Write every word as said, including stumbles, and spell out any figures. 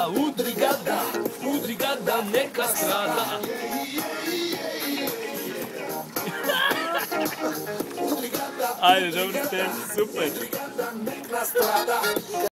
udri gada, udri gada, neka strada. Ajde, dobro ste, super.